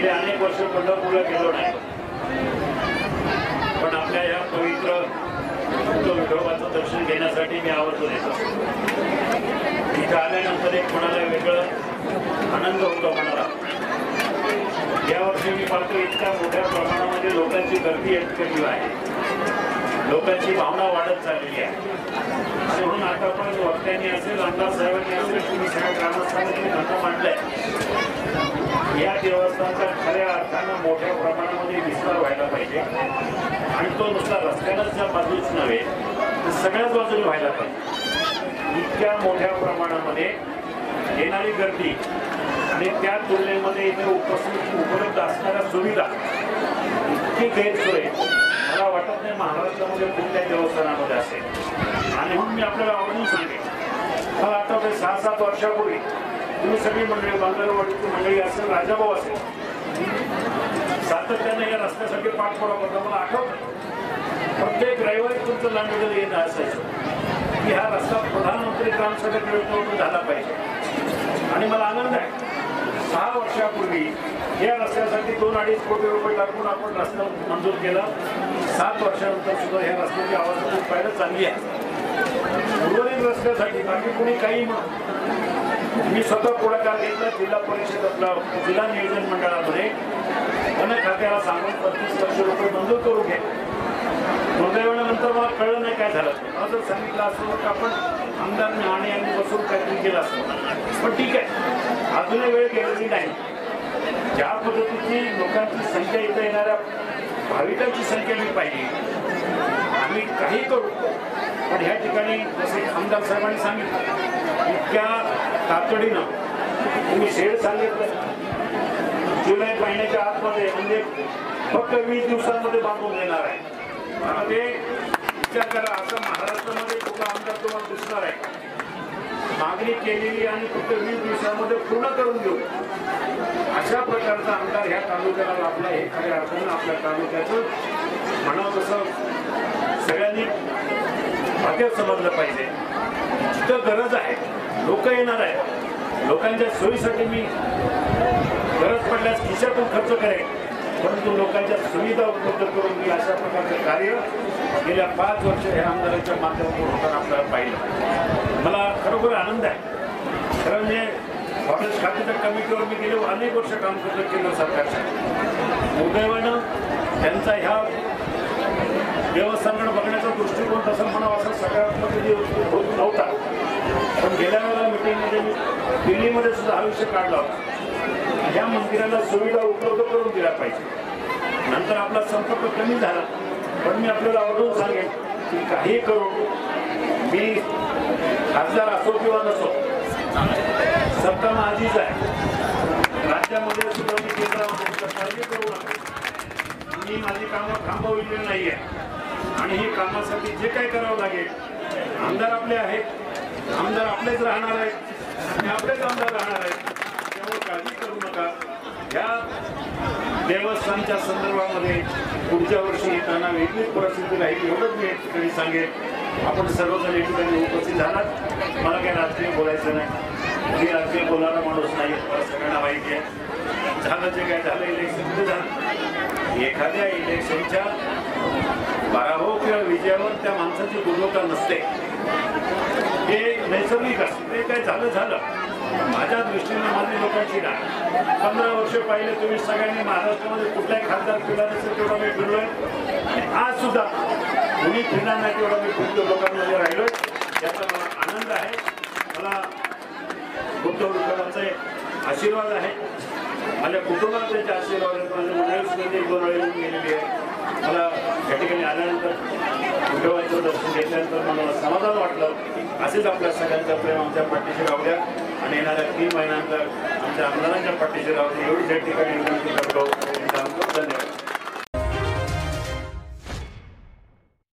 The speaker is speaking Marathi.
गेले अनेक वर्ष पंढरपूरला गेलो नाही, पण आपल्या या पवित्र विठोबाचं दर्शन घेण्यासाठी मी आवर्जून येतो। इथं आल्यानंतर एक मनाला वेगळं आनंद होतो मनाला। यावर्षी मी पाहतो इतक्या मोठ्या प्रमाणामध्ये लोकांची गर्दी इतकी आहे, लोकांची भावना वाढत चाललेली आहे। आणि म्हणून आतापर्यंत वक्त्यांनी असेल, आमदार साहेबांनी असेल, तुम्ही सगळ्या ग्रामस्थांनी म्हणणं मांडलंय, या देवस्थानचा खऱ्या अर्थानं मोठ्या प्रमाणामध्ये विस्तार व्हायला पाहिजे। आणि तो नुसता रस्त्यालाच ज्या बाजूच नव्हे तर सगळ्याच बाजूने व्हायला पाहिजे। इतक्या मोठ्या प्रमाणामध्ये येणारी गर्दी आणि त्या तुलनेमध्ये इथे उपलब्ध असणाऱ्या सुविधा इतकी गैरसोय मला वाटत नाही महाराष्ट्रामध्ये कुठल्याही देवस्थानामध्ये असेल। आणि म्हणून मी आपल्याला आवडून सांगेन, मला आठवते 6-7 वर्षापूर्वी तुम्ही सगळी मंडळी, बांगरवाडीची मंडळी असेल, राजाभाऊ असेल, सातत्याने या रस्त्यासाठी पाठपुरावा करतो। मला आठवतं प्रत्येक रविवारी तुमचं लांडोडे येणं असायचं की हा रस्ता प्रधानमंत्री ग्रामसभेत योजनेतून झाला पाहिजे। आणि मला आनंद आहे 6 वर्षापूर्वी या रस्त्यासाठी 2-2.5 कोटी रुपये टाकून आपण रस्ता मंजूर केला। 7 वर्षानंतर सुद्धा या रस्त्याची अवस्था पाहिलं चांगली आहे। उर्वरित रस्त्यासाठी बाकी कोणी काही मी स्वतः पुढाकार घेतला, जिल्हा परिषद आपला जिल्हा नियोजन मंडळामध्ये वन खात्याला सांगून 35 लाख रुपये मंजूर करून घे। दुर्दैवानंतर मला कळलं नाही काय झालं, मला जर सांगितलं असतं तर आपण आमदार आणि यांनी बसून काहीतरी केलं असतं। पण ठीक आहे, अजूनही वेळ गेलेली नाही। ज्या पद्धतीची लोकांची संख्या इथे येणाऱ्या भाविकांची संख्या मी पाहिली, आम्ही काही करू, पण ह्या ठिकाणी जसे आमदार साहेबांनी सांगितलं इतक्या तातडीनं तुम्ही शेड सांगितलं जुलै महिन्याच्या आतमध्ये, म्हणजे फक्त 20 दिवसांमध्ये बांधून देणार आहे। आता ते विचार करा, असं महाराष्ट्रामध्ये कुठला आमदार तुम्हाला दिसणार आहे मागणी केलेली आणि फक्त 20 दिवसांमध्ये पूर्ण करून देऊ, अशा प्रकारचा आमदार ह्या तालुक्याला लाभला। हे खऱ्या अर्थानं आपल्या तालुक्याचं म्हणावं तसं सगळ्यांनी भाग्य समजलं पाहिजे। जिथं गरज आहे लोक येणार आहे, लोकांच्या सोयीसाठी मी गरज पडल्यास खिशातून खर्च करेन, परंतु लोकांच्या सुविधा उपलब्ध करून मी अशा प्रकारचं कार्य गेल्या 5 वर्ष ह्या आमदारांच्या माध्यमातून होताना आपल्याला पाहिलं। मला खरोखर आनंद आहे। खरं म्हणजे फॉरेस्ट खात्याच्या कमिटीवर मी गेले अनेक वर्ष काम करतो केंद्र सरकारच्या। दुर्दैवानं त्यांचा ह्या देवस्थानाकडे बघण्याचा दृष्टिकोन तसं म्हणावं असं सगळ्यामध्ये होत नव्हता। पण गेल्या वेळेला मिटिंगमध्ये मी दिल्लीमध्ये सुद्धा हा विषय काढला होता, ह्या मंदिराला सुविधा उपलब्ध करून दिल्या पाहिजे। नंतर आपला संपर्क कमी झाला, पण मी आपल्याला आवडून सांगेन की काही करून मी खासदार असो किंवा नसो, सत्ता माझीच आहे। राज्यामध्ये सुद्धा मी केंद्रामध्ये काळजी करू नका, मी माझी कामं थांबवलेली नाही आहे आणि ही कामासाठी जे काही करावं लागेल, आमदार आपले आहेत, आमदार आपलेच राहणार आहेत आणि आपलेच आमदार राहणार आहेत, त्यामुळे काळजी करू नका। या देवस्थानच्या संदर्भामध्ये पुढच्या वर्षी येताना वेगळीच परिस्थिती राहील एवढंच मी ठिकाणी सांगेन। आपण सर्वजण या ठिकाणी उपस्थित झालात, मला काही राजकीय बोलायचं नाही, मी राजकीय बोलणारा माणूस नाही, मला सगळ्यांना माहिती आहे। झालं जे काय झालं इलेक्शन झालं, एखाद्या इलेक्शनच्या पराभव किंवा विजयावर त्या माणसाची गुणवत्ता नसते, हे नैसर्गिक असते। ते काय झालं झालं, माझ्या दृष्टीने माझी लोकांची नाही। 15 वर्ष पाहिले तुम्ही सगळ्यांनी महाराष्ट्रामध्ये कुठल्याही खासदार फिरला नसेल तेवढा मी फिरलोय, आज सुद्धा कुणी फिरणार नाही तेवढा मी फिरतो, लोकांमध्ये राहिलोय, याचा मला आनंद आहे। मला बुद्ध विठोबाचे आशीर्वाद आहे, माझ्या कुटुंबाला त्याचे आशीर्वाद आहेत, माझ्या मंडळी सुद्धा 1-2 वेळा येऊन गेलेली आहे। मला या ठिकाणी आल्यानंतर विठोबाचं दर्शन घेतल्यानंतर मला समाधान वाटलं। असेच आपल्या सगळ्यांचा प्रेम आमच्या पाठीशी राहू द्या आणि येणाऱ्या 3 महिन्यानंतर आमच्या आमदारांच्या पाठीशी राहू द्या एवढीच या ठिकाणी विनंती करतो। धन्यवाद।